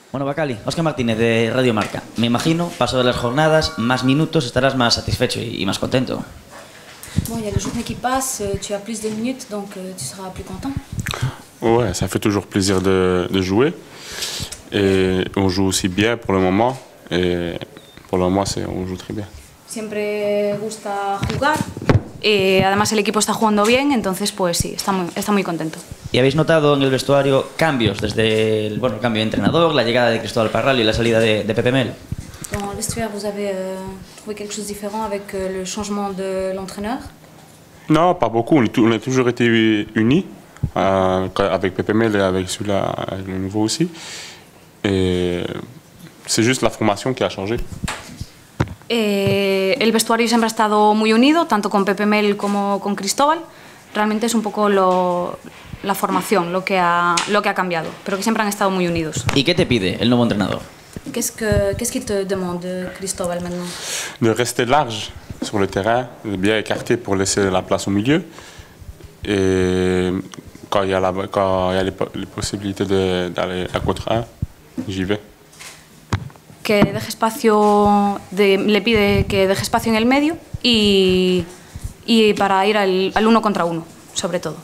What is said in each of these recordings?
Bueno, Bacali, Óscar Martínez de Radio Marca. Me imagino, paso de las jornadas, más minutos, estarás más satisfecho y más contento. Bon, il y a les journées qui passent, tu as plus de minutes, donc tu seras plus content. Ouais, ça fait toujours plaisir de jouer. Et on joue aussi bien pour le moment. Et pour le moment, on joue très bien. Siempre gusta jugar. Además el equipo está jugando bien, entonces pues sí, está muy contento. ¿Y habéis notado en el vestuario cambios desde el cambio de entrenador, la llegada de Cristóbal Parralo y la salida de Pepe Mel? Dans le vestiaire, vous avez trouvé quelque chose de différent avec le changement de l'entraîneur? Non, pas beaucoup. On a toujours été unis avec Pepe Mel et avec celui-là, avec le nouveau aussi. Et c'est juste la formation qui a changé. El vestuario siempre ha estado muy unido, tanto con Pepe Mel como con Cristóbal. Realmente es un poco la formación lo que ha cambiado, pero que siempre han estado muy unidos. ¿Y qué te pide el nuevo entrenador? Qu'est-ce qu'il te demande, Cristóbal, maintenant? De rester large sur le terrain, de bien écarté pour laisser la place au milieu. Et quand il y a les possibilités d'aller à contre 1, j'y vais. Que deje espacio, le pide que deje espacio en el medio y para ir al 1 contra 1, sobre todo.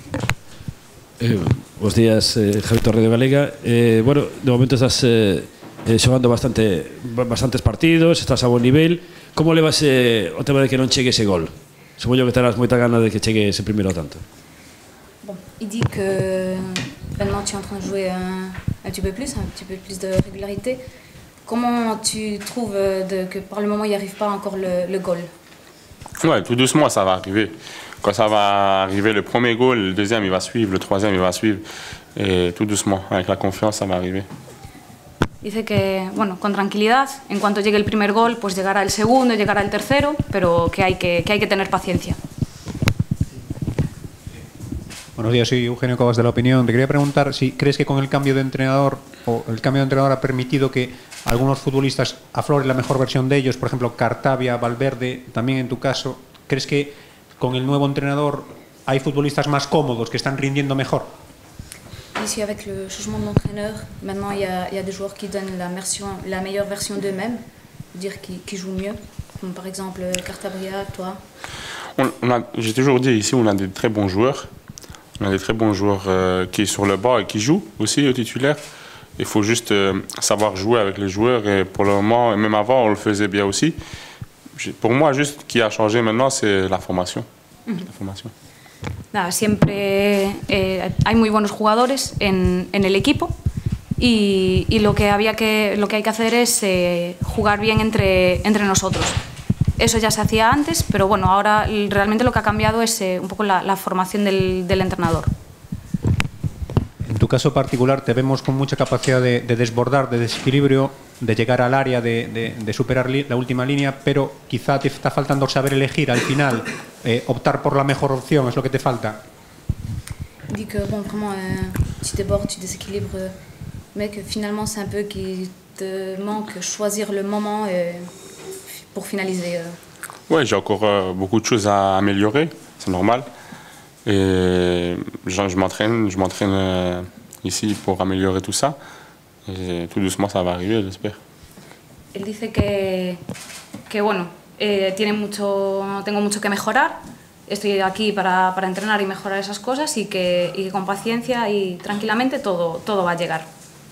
Buenos días, Javi Torre de Galega. Bueno, de momento estás xogando bastantes partidos, estás a buen nivel. Como levas o tema de que non chegue ese gol? Supoño que terás moita gana de que chegue ese primeiro tanto. Bon, il dit que maintenant tu es en train de jouer un petit peu plus de régularité. Comment tu trouves que par le moment il n'y arrive pas encore le goal? Ouais, tout doucement ça va arriver. Quand ça va arriver le premier goal, le deuxième il va suivre, le troisième il va suivre. Et tout doucement, avec la confiance, ça va arriver. Dice que, bueno, con tranquilidad, en cuanto llegue el primer gol, pues llegará el segundo, llegará el tercero, pero que hay que tener paciencia. Buenos días, soy Eugenio Cobas de La Opinión. Te quería preguntar si crees que con el cambio de entrenador ha permitido que algunos futbolistas afloren la mejor versión de ellos, por ejemplo, Cartabia, Valverde, también en tu caso. ¿Crees que con el nuevo entrenador hay futbolistas más cómodos, que están rindiendo mejor? Ici, avec le changement d'entraîneur, maintenant il y a des joueurs qui donnent la meilleure version d'eux-mêmes, dire qui jouent mieux, comme par exemple Cartabia, toi. J'ai toujours dit ici, on a des très bons joueurs. On a des très bons joueurs qui sont sur le banc et qui jouent aussi au titulaire. Il faut juste savoir jouer avec les joueurs et pour le moment, et même avant, on le faisait bien aussi. Pour moi, juste ce qui a changé maintenant, c'est la formation. La formation. Nada, siempre hay muy buenos jugadores en el equipo y lo que hay que hacer es jugar bien entre nosotros. Eso ya se hacía antes, pero bueno, ahora realmente lo que ha cambiado es un poco la formación del entrenador. En tu caso particular te vemos con mucha capacidad de desbordar, de desequilibrio, de llegar al área, de superar la última línea, pero quizá te está faltando saber elegir al final, optar por la mejor opción, es lo que te falta. Dit que bon, vraiment, tu débordes, tu déséquilibres, mais que finalement c'est un peu qu'il te manque choisir le moment pour finaliser. Oui, j'ai encore beaucoup de choses à améliorer, c'est normal. Et je m'entraîne ici pour améliorer tout ça. Et tout doucement ça va arriver, j'espère. Él dice que bueno, tengo mucho que mejorar. Estoy aquí para entrenar y mejorar esas cosas y que con paciencia y tranquilamente todo va a llegar.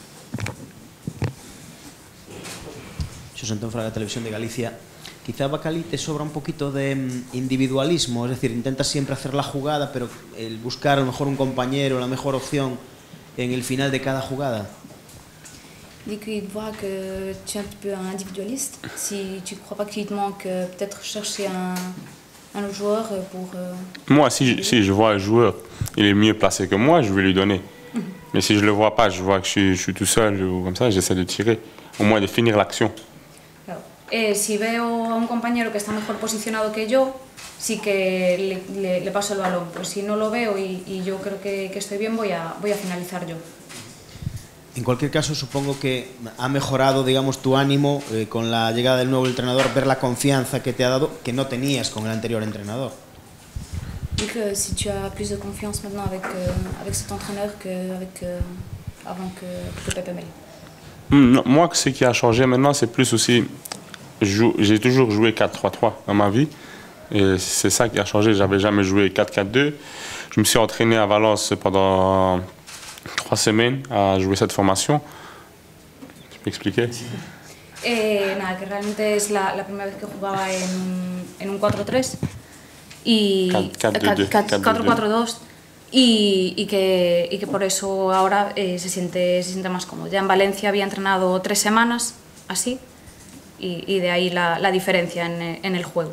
Xosé Antón Fraga, Televisión de Galicia. Quizá Bacali te sobra un poquito de individualismo, es decir, intentas siempre hacer la jugada, pero el buscar a lo mejor un compañero, la mejor opción en el final de cada jugada. Il dit qu'il voit que tu es un petit peu un individualiste. Si tu ne crois pas qu'il te manque peut-être chercher un autre joueur pour... Moi, si je vois un joueur, il est mieux placé que moi, je vais lui donner. Mais si je ne le vois pas, je vois que je suis tout seul ou comme ça, j'essaie de tirer, au moins de finir l'action. Si veo a un compañero que está mejor posicionado que yo, sí que le paso el balón. Pues si no lo veo y yo creo que estoy bien, voy a finalizar yo. En cualquier caso, supongo que ha mejorado, digamos, tu ánimo con la llegada del nuevo entrenador, ver la confianza que te ha dado, que no tenías con el anterior entrenador. Et que si tu as plus de confiance maintenant avec cet entraîneur qu'avec avant que Pepe Mel. Non, moi, ce qui a changé maintenant, c'est plus aussi. J'ai toujours joué 4-3-3 dans ma vie. Et c'est ça qui a changé. J'avais jamais joué 4-4-2. Je me suis entraîné à Valence pendant 3 semaines à jouer cette formation. Tu peux expliquer? Nada, que realmente es la primera vez que jugaba en un 4-3 y 4-4-2 y que por eso ahora se siente más cómodo. Ya en Valencia había entrenado 3 semanas así y de ahí la diferencia en el juego.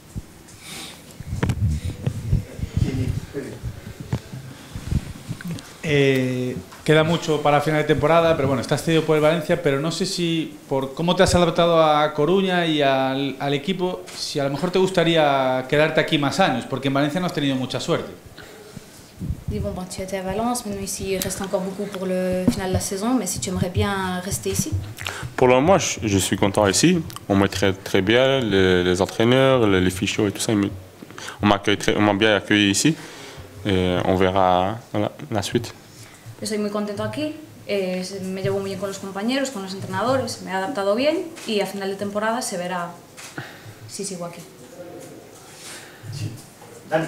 Queda mucho para final de temporada, pero bueno, estás cedido por el Valencia, pero no sé si por cómo te has adaptado a Coruña y al equipo, si a lo mejor te gustaría quedarte aquí más años, porque en Valencia no has tenido mucha suerte. Bon, tu étais à Valence, maintenant ici il reste encore beaucoup pour le final de la saison, mais si tu aimerais bien rester ici? Pour le moment, je suis content ici. On me traite très bien, les entraîneurs, les fichiers et tout ça. On m'a bien accueilli ici. Et on verra la suite. Estoy muy contento aquí, me llevo muy bien con los compañeros, con los entrenadores, me he adaptado bien y a final de temporada se verá si sigo aquí. Sí. Dani.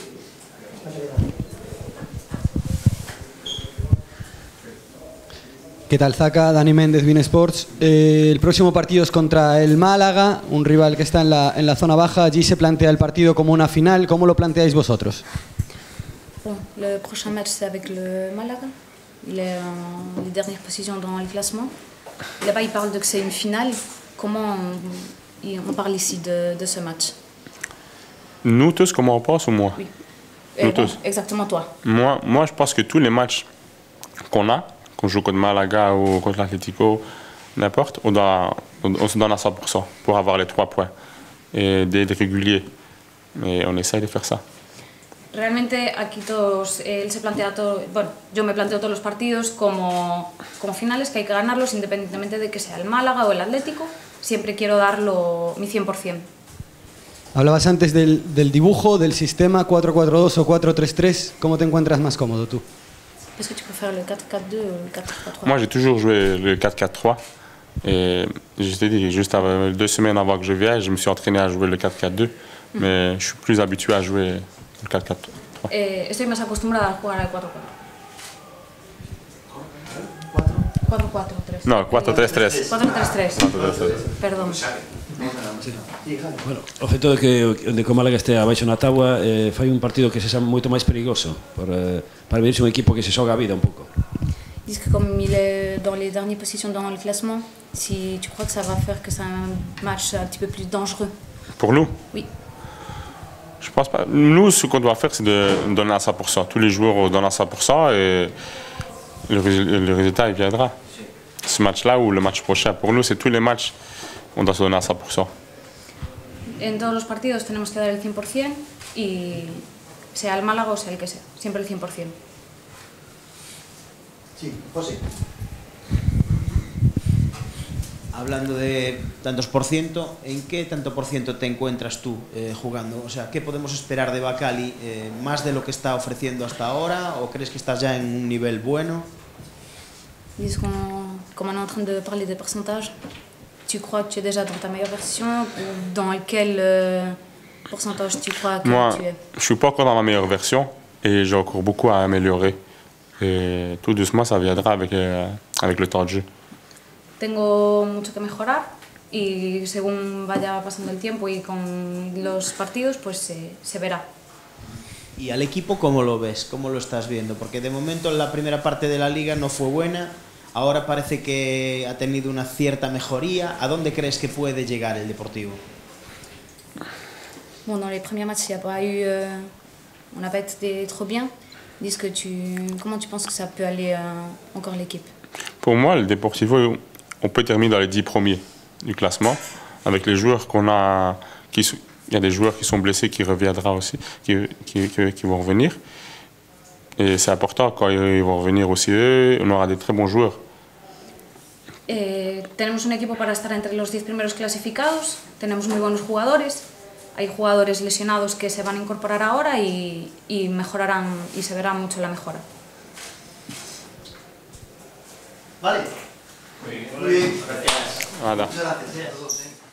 ¿Qué tal, Zaka? Dani Méndez, Bein Sports. El próximo partido es contra el Málaga, un rival que está en la zona baja. Allí se plantea el partido como una final. ¿Cómo lo planteáis vosotros? Bon, le prochain match c'est avec le Malaga. Il est en les dernières positions dans le classement. Là-bas, il parle de que c'est une finale. Comment on parle ici de ce match? Nous tous, comment on pense ou moi? Oui. Nous tous. Exactement toi. Moi, je pense que tous les matchs qu'on joue contre Malaga ou contre l'Atlético, n'importe, on se donne à 100% pour avoir les 3 points et d'être régulier. Et on essaye de faire ça. Realmente aquí todos, él se plantea todo, bueno, yo me planteo todos los partidos como finales, que hay que ganarlos independientemente de que sea el Málaga o el Atlético, siempre quiero darlo mi 100%. Hablabas antes del dibujo, del sistema 4-4-2 o 4-3-3, ¿cómo te encuentras más cómodo tú? Est-ce que tu préfères le 4-4-2 ou le 4-3-3? Moi, j'ai toujours joué le 4-4-3. Et je t'ai dit, juste 2 semaines avant que je vienne, je me suis entraîné à jouer le 4-4-2. Mais je suis plus habitué à jouer le 4-4-3. Estoy más acostumbrada a jugar al 4-4. 4-4-3. No, 4-3-3. 4-3-3. Perdón. Bueno, o feito de que o Málaga este abaixo na tábua fai un partido que sexa moito máis perigoso para venirse un equipo que se xoga a vida un pouco. Dis que comme il est dans les dernières positions dans le classement, si tu crois que ça va faire que c'est un match un petit peu plus dangereux? Pour nous? Oui. Je pense pas. Nous, ce qu'on doit faire, c'est de donner à 100%. Tous les joueurs donnent à 100% et le résultat, il viendra. Ce match-là ou le match prochain. Pour nous, c'est tous les matchs, on doit se donner à 100%. En todos los partidos tenemos que dar el 100% y sea el Málaga o sea el que sea, siempre el 100%. Sí, José. Hablando de tantos por ciento, ¿en qué tanto por ciento te encuentras tú jugando? O sea, ¿qué podemos esperar de Bacali? ¿Más de lo que está ofreciendo hasta ahora? ¿O crees que estás ya en un nivel bueno? Dis comme on est en train de parler des pourcentages, tu crois que tu es déjà dans ta meilleure version ou dans quel pourcentage tu crois que Moi, tu es? je suis pas encore dans ma meilleure version et j'ai encore beaucoup à améliorer. Et tout doucement, ça viendra avec le temps de jeu. Tengo mucho que mejorar y según vaya pasando el tiempo y con los partidos, pues se verá. ¿Y al equipo cómo lo ves? ¿Cómo lo estás viendo? Porque de momento la primera parte de la liga no fue buena, ahora parece que ha tenido una cierta mejoría. ¿A dónde crees que puede llegar el Deportivo? Bon, dans les premiers matchs, il n'y a pas eu... on n'a pas été trop bien. Dis que comment tu penses que ça peut aller encore l'équipe? Pour moi, le Deportivo, on peut terminer dans les 10 premiers du classement avec les joueurs qu'on a. Il y a des joueurs qui sont blessés qui reviendront aussi, qui vont revenir. Et c'est important quand ils vont revenir aussi eux, on aura des très bons joueurs. Tenemos un equipo para estar entre los 10 primeros clasificados, tenemos muy buenos jugadores, hay jugadores lesionados que se van a incorporar ahora y mejorarán y se verá mucho la mejora. Vale. Muy bien. Gracias. Voilà. Muchas gracias a todos.